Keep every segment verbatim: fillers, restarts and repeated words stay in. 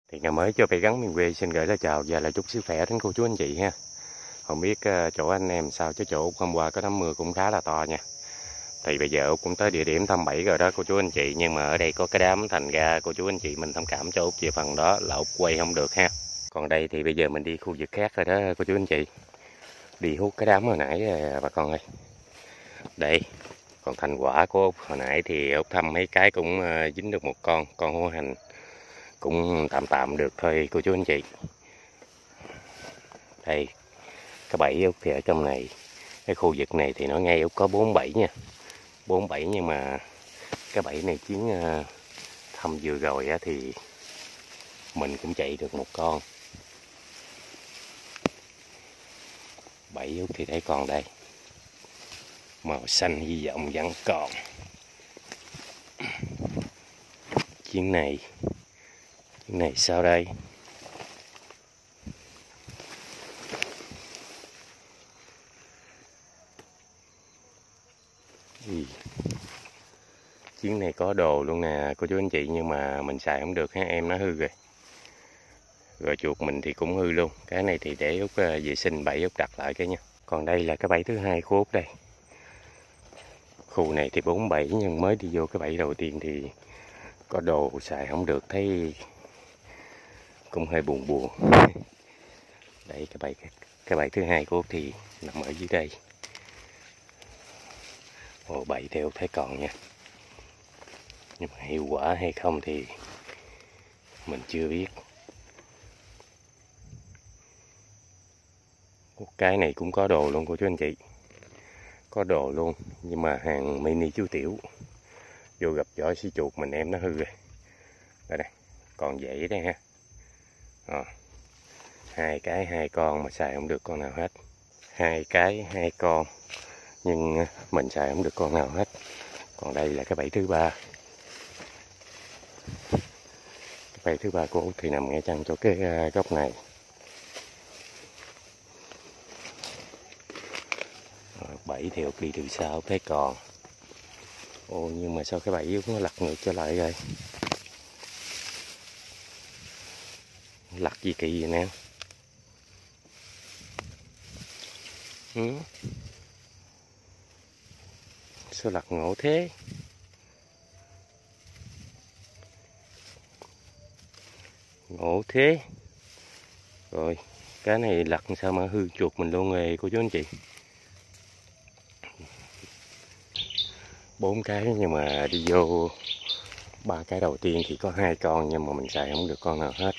Thì ngày mới cho bầy gắn miền quê xin gửi lời chào và lời chúc sức khỏe đến cô chú anh chị ha. Không biết chỗ anh em sao, chứ chỗ hôm qua có đám mưa cũng khá là to nha. Thì bây giờ cũng tới địa điểm thăm bẫy rồi đó cô chú anh chị, nhưng mà ở đây có cái đám thành ra cô chú anh chị mình thông cảm cho Út về phần đó là Út quay không được ha. Còn đây thì bây giờ mình đi khu vực khác rồi đó cô chú anh chị. Đi hút cái đám hồi nãy bà con ơi. Đây, còn thành quả của Út hồi nãy thì Út thăm mấy cái cũng dính được một con, con hổ hành. Cũng tạm tạm được thôi cô chú anh chị. Đây, cái bẫy Út thì ở trong này, cái khu vực này thì nó ngay Út có bốn bẫy nha. Bốn bẫy nhưng mà cái bẫy này chuyến thăm vừa rồi á, thì mình cũng chạy được một con. Bẫy Út thì thấy còn đây. Màu xanh hy vọng vẫn còn. Chuyến này Chuyến này sao đây? Ý. Chuyến này có đồ luôn nè cô chú anh chị, nhưng mà mình xài không được ha, em nó hư rồi. Rồi chuột mình thì cũng hư luôn. Cái này thì để Út vệ sinh bẫy Út đặt lại cái nha. Còn đây là cái bẫy thứ hai của Út đây. Khu này thì bốn bẫy, nhưng mới đi vô cái bẫy đầu tiên thì có đồ xài không được, thấy cũng hơi buồn buồn. Đây cái bẫy cái bẫy thứ hai của Út thì nằm ở dưới đây. Ồ, bẫy theo thấy còn nha, nhưng mà hiệu quả hay không thì mình chưa biết. Cái này cũng có đồ luôn cô chú anh chị, có đồ luôn, nhưng mà hàng mini chú tiểu. Vô gặp vỏ xí chuột mình em nó hư rồi. Đây này, còn vậy đây ha. À, hai cái hai con mà xài không được con nào hết. Hai cái hai con nhưng mình xài không được con nào hết. Còn đây là cái bẫy thứ ba. Cái bẫy thứ ba của Út thì nằm ngay chân chỗ cái góc này. Bẫy thì Út đi từ sau thấy còn. Ồ, nhưng mà sao cái bẫy Út nó lật ngược trở lại rồi? Lật gì kỳ vậy nè? Ừ? Sao lật ngộ thế? Ngộ thế. Rồi, cái này lật sao mà hư chuột mình luôn rồi cô chú anh chị. Bốn cái nhưng mà đi vô ba cái đầu tiên thì có hai con, nhưng mà mình xài không được con nào hết.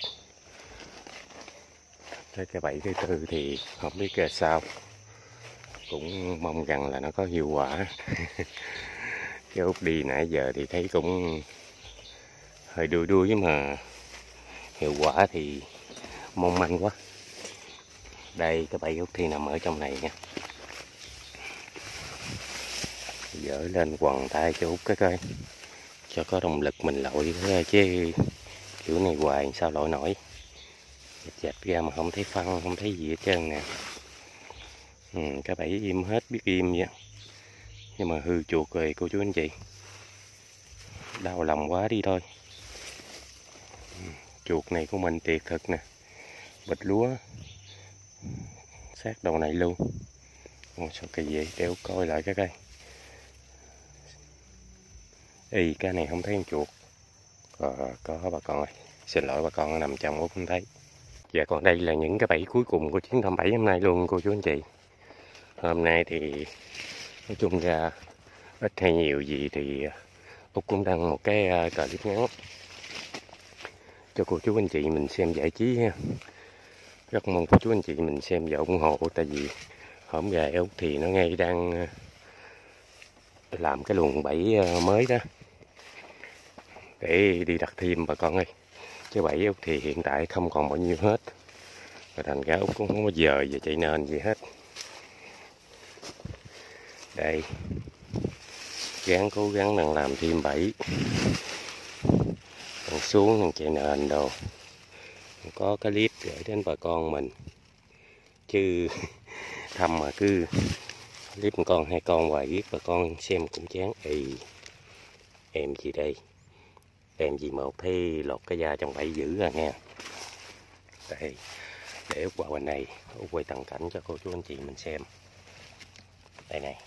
Tới cái bẫy thứ tư thì không biết là sao, cũng mong rằng là nó có hiệu quả. Cái Út đi nãy giờ thì thấy cũng hơi đuôi đuôi, nhưng mà hiệu quả thì mong manh quá. Đây cái bẫy Út thì nằm ở trong này nha. Dỡ lên quần tay cho Út cái coi, cho có động lực mình lội chứ kiểu này hoài sao lội nổi. Chạch ra mà không thấy phân, không thấy gì hết trơn nè. Ừ, cái bẫy im hết, biết im vậy, nhưng mà hư chuột rồi cô chú anh chị. Đau lòng quá đi thôi. Ừ, chuột này của mình tiệt thực nè, bịch lúa sát đầu này luôn. Ồ, sao kỳ vậy, để Út coi lại cái cây. Ý, cái này không thấy con chuột. Ờ, có bà con ơi, xin lỗi bà con, nằm trong Út không thấy. Và còn đây là những cái bẫy cuối cùng của chuyến thăm bẫy hôm nay luôn cô chú anh chị. Hôm nay thì nói chung ra ít hay nhiều gì thì Út cũng đăng một cái clip ngắn cho cô chú anh chị mình xem giải trí ha. Rất mong cô chú anh chị mình xem và ủng hộ, tại vì hổm gà Út thì nó ngay đang làm cái luồng bẫy mới đó, để đi đặt thêm bà con ơi. Chứ bẫy Út thì hiện tại không còn bao nhiêu hết, và thành ra Út cũng không có giờ về chạy nền gì hết. Đây, gắng cố gắng đang làm thêm bẫy, đang xuống đang chạy nền đồ, có cái clip gửi đến bà con mình, chứ thăm mà cứ clip một con hai con hoài viết bà con xem cũng chán. Ì, em gì đây, em gì một thấy lột cái da trong bẫy dữ rồi nha. Đây, để Út qua bên này, Út quay toàn cảnh cho cô chú anh chị mình xem. Đây này.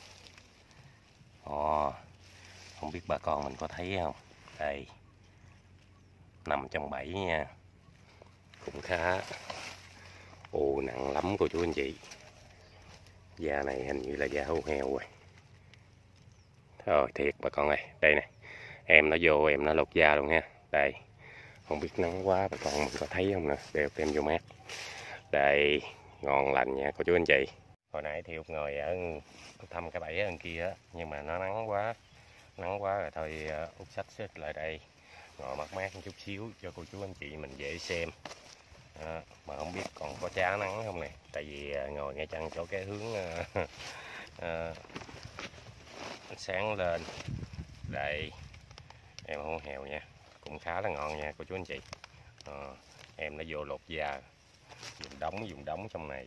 Ồ, không biết bà con mình có thấy không? Đây, nằm trong bẫy nha. Cũng khá. Ồ, nặng lắm cô chú anh chị. Da này hình như là da heo heo rồi. Thôi thiệt bà con ơi, đây nè. Em nó vô em nó lột da luôn nha. Đây, không biết nắng quá bà con mình có thấy không nè. Đeo kem vô mát. Đây, ngon lành nha cô chú anh chị. Hồi nãy thì Út ngồi ở thăm cái bẫy ở bên kia á, nhưng mà nó nắng quá. Nắng quá rồi thôi Út xách xích lại đây. Ngồi mát mát một chút xíu cho cô chú anh chị mình dễ xem. À, mà không biết còn có chá nắng không nè. Tại vì ngồi ngay chăng chỗ cái hướng à, à, sáng lên. Đây, em hổ heo nha, cũng khá là ngon nha cô chú anh chị. À, em nó vô lột da, dùng đóng dùng đóng trong này.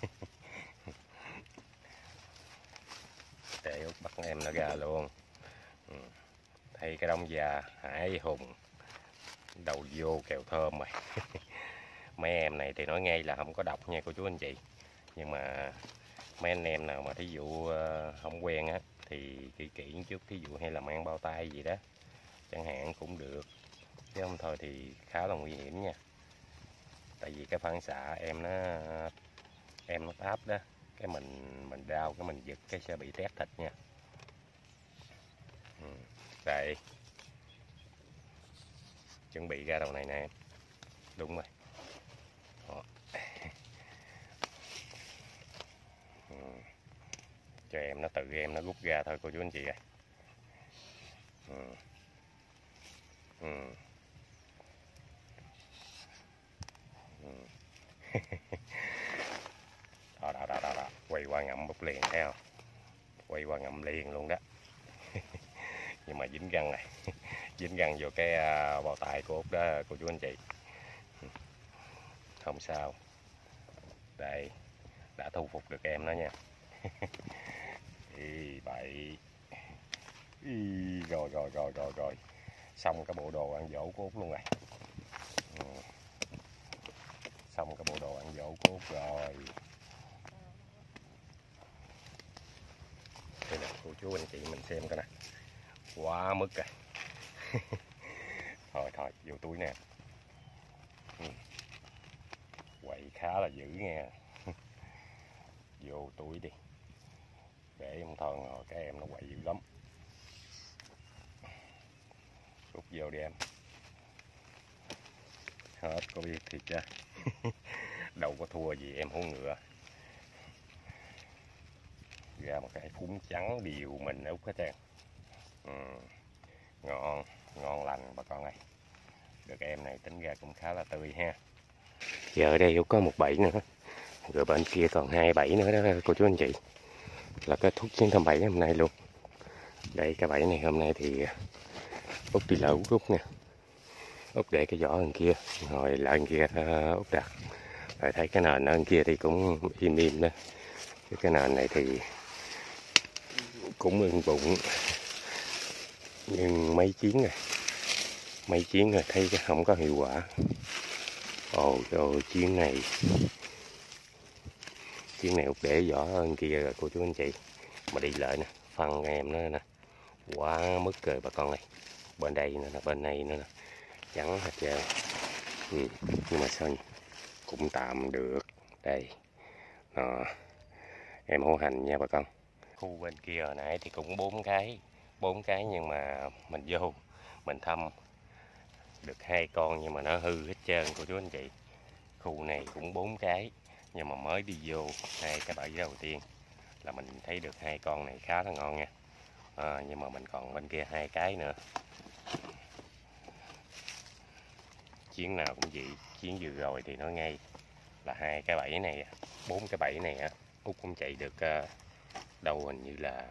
Để bắt em nó ra luôn. Ừ. Thấy cái đống da hải hùng đầu vô kèo thơm rồi. Mấy em này thì nói ngay là không có độc nha cô chú anh chị, nhưng mà mấy anh em nào mà thí dụ không quen á thì kỹ kỹ một chút, thí dụ hay là mang bao tay gì đó chẳng hạn cũng được, chứ không thôi thì khá là nguy hiểm nha. Tại vì cái phản xạ em nó em nó táp đó, cái mình mình đau cái mình giật cái sẽ bị tét thịt nha. Ừ. Đây, chuẩn bị ra đầu này nè, đúng rồi. Đó. Ừ. Cho em nó tự em nó rút ra thôi cô chú anh chị ơi. Ừ. Ừ. Ừ. đó, đó, đó, đó, đó. Quay qua ngậm bút liền thấy không? Quay qua ngậm liền luôn đó. Nhưng mà dính răng này, dính răng vô cái bao tay của Út đó cô chú anh chị. Không sao. Đây, đã thu phục được em nó nha. Ý, bậy. Ý, rồi rồi rồi rồi rồi. Xong cái bộ đồ ăn dỗ của Út luôn rồi. Ừ. Xong cái bộ đồ ăn dỗ của Út rồi. Đây nè cô chú anh chị mình xem coi nè. Quá mức rồi. Thôi thôi vô túi nè. Ừ. Quậy khá là dữ nha. Vô túi đi, để không thôi ngồi cái em nó quậy dữ lắm. Rút vô đi em. Hết có biết thiệt chứ. Đâu có thua gì em hổ ngựa. Ra một cái phúng trắng điều mình Út hết trơn. Ừ. Ngon, ngon lành bà con ơi. Được em này tính ra cũng khá là tươi ha. Giờ ở đây Út có một bẫy nữa. Rồi bên kia còn hai bẫy nữa đó cô chú anh chị. Là kết thúc chuyến thăm bẫy hôm nay luôn. Đây cái bẫy này hôm nay thì Út đi lỡ Út rút nè. Út để cái vỏ bên kia, rồi lại bên kia Út đặt. Rồi thấy cái nền ở bên kia thì cũng im im đó. Cái nền này thì cũng ưng bụng. Nhưng mấy chuyến rồi. Mấy chuyến rồi thấy không có hiệu quả. Ồ trời, chuyến này chuyến này Út để vỏ ở bên kia rồi cô chú anh chị. Mà đi lại nè, phân em nó nè. Quá mức rồi bà con ơi. Bên đây nữa nè, bên này nữa nè. Trắng hết trơn. Ừ. Nhưng mà sao nhỉ? Cũng tạm được. Đây. Đó. Em hổ hành nha bà con. Khu bên kia hồi nãy thì cũng bốn cái. Bốn cái nhưng mà mình vô mình thăm được hai con nhưng mà nó hư hết trơn cô chú anh chị. Khu này cũng bốn cái nhưng mà mới đi vô hai cái bẫy đầu tiên là mình thấy được hai con này khá là ngon nha. À, nhưng mà mình còn bên kia hai cái nữa. Chuyến nào cũng vậy, chuyến vừa rồi thì nói ngay là hai cái bẫy này, bốn cái bẫy này Út cũng chạy được uh, đâu hình như là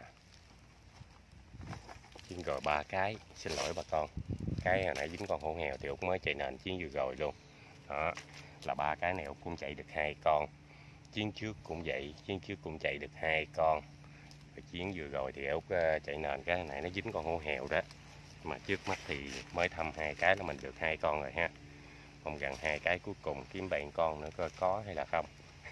chuyến rồi ba cái, xin lỗi bà con. Cái hồi nãy dính con hổ heo thì Út mới chạy nền chuyến vừa rồi luôn. Đó, là ba cái này Út cũng chạy được hai con. Chuyến trước cũng vậy, chuyến trước cũng chạy được hai con. Rồi chuyến vừa rồi thì Út uh, chạy nền cái hồi nãy nó dính con hổ heo đó. Mà trước mắt thì mới thăm hai cái là mình được hai con rồi ha. Mong gần hai cái cuối cùng kiếm bạn con nữa coi có hay là không.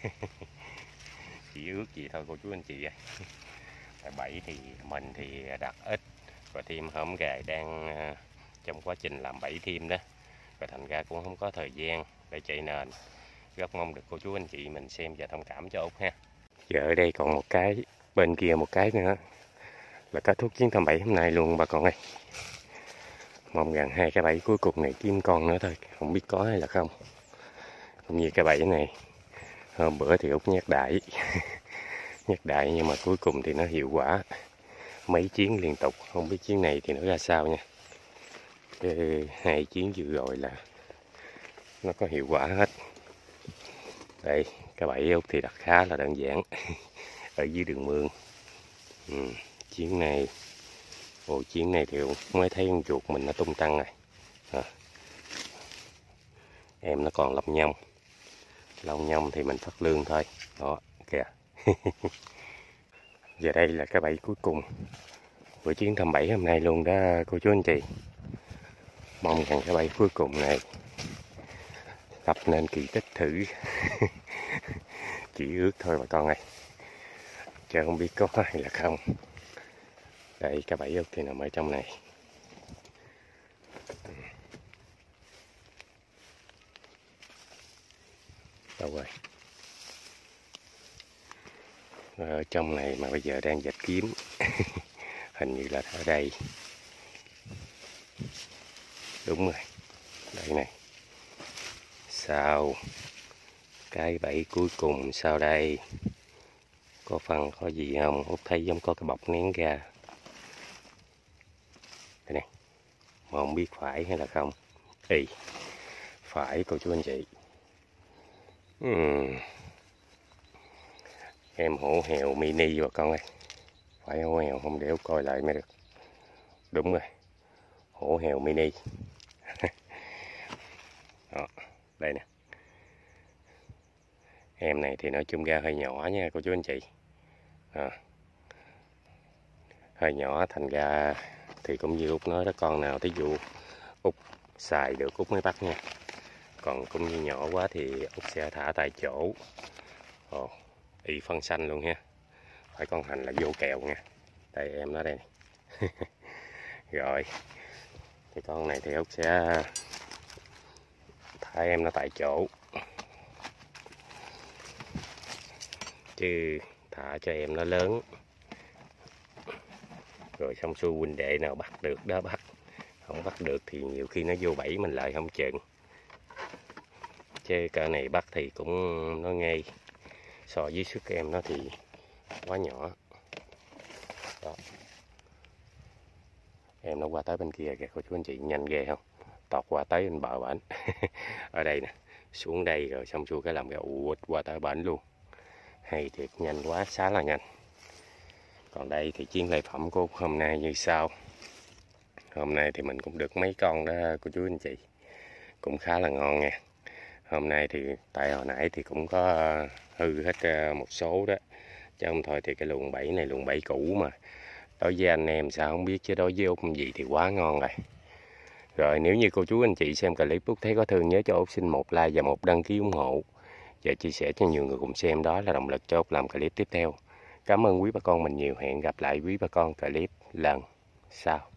Chỉ ước gì thôi cô chú anh chị ơi. Bẫy thì mình thì đặt ít, và thêm hổm gà đang trong quá trình làm bẫy thêm đó, và thành ra cũng không có thời gian để chạy nền. Rất mong được cô chú anh chị mình xem và thông cảm cho Út ha. Giờ ở đây còn một cái, bên kia một cái nữa là kết thúc chuyến thăm bẫy hôm nay luôn bà con ơi. Mong rằng hai cái bẫy cuối cùng này kiếm con nữa thôi, không biết có hay là không. Cũng như cái bẫy này hôm bữa thì Út nhát đại nhát đại nhưng mà cuối cùng thì nó hiệu quả mấy chuyến liên tục. Không biết chuyến này thì nó ra sao nha. Cái hai chuyến vừa rồi là nó có hiệu quả hết. Đây cái bẫy Út thì đặt khá là đơn giản ở dưới đường mương. Ừ, chuyến này ồ chuyến này thì mới thấy con chuột mình nó tung tăng này à. Em nó còn lông nhông, lông nhông thì mình phát lương thôi đó kìa. Giờ đây là cái bẫy cuối cùng của chuyến thăm bẫy hôm nay luôn đó cô chú anh chị. Mong rằng cái bẫy cuối cùng này lập nên kỳ tích thử. Chỉ ước thôi bà con ơi, chứ không biết có hay là không. Đây cái bẫy ốc thì nằm ở trong này. Đâu rồi? Ở trong này mà bây giờ đang giật kiếm. Hình như là ở đây. Đúng rồi. Đây này. Sao? Cái bẫy cuối cùng sao đây? Có phần có gì không? Út thấy giống có cái bọc nén ra. Đây này. Mà không biết phải hay là không. Ê, phải cô chú anh chị. Uhm. Em hổ heo mini bà con ơi. Phải hổ heo không, để Út coi lại mới được. Đúng rồi. Hổ heo mini. Đó, đây nè. Em này thì nói chung ra hơi nhỏ nha cô chú anh chị. À, hơi nhỏ thành ra thì cũng như Út nói đó, con nào thí dụ Út xài được Út mới bắt nha. Còn cũng như nhỏ quá thì Út sẽ thả tại chỗ. Ồ, y phân xanh luôn ha. Phải con hành là vô kèo nha. Đây em nó đây này. Rồi thì con này thì Út sẽ thả em nó tại chỗ, chứ thả cho em nó lớn rồi xong xuôi huynh đệ nào bắt được đó bắt, không bắt được thì nhiều khi nó vô bẫy mình lại không chừng. Chứ cỡ này bắt thì cũng nó ngay, so với sức em nó thì quá nhỏ đó. Em nó qua tới bên kia kìa cô chú anh chị, nhanh ghê không, tọt qua tới bên bờ bển. Ở đây nè, xuống đây rồi xong xuôi cái làm gà ụt qua tới bển luôn. Hay thiệt, nhanh quá, xá là nhanh. Còn đây thì chiến lợi phẩm của hôm nay như sau. Hôm nay thì mình cũng được mấy con đó cô chú anh chị, cũng khá là ngon nha. Hôm nay thì tại hồi nãy thì cũng có hư hết một số đó, chứ không thôi thì cái luồng bẫy này luồng bẫy cũ mà. Đối với anh em sao không biết, chứ đối với Út gì thì quá ngon rồi. Rồi nếu như cô chú anh chị xem clip Út thấy có thương, nhớ cho Út xin một like và một đăng ký ủng hộ, và chia sẻ cho nhiều người cùng xem, đó là động lực cho Út làm clip tiếp theo. Cảm ơn quý bà con mình nhiều, hẹn gặp lại quý bà con clip lần sau.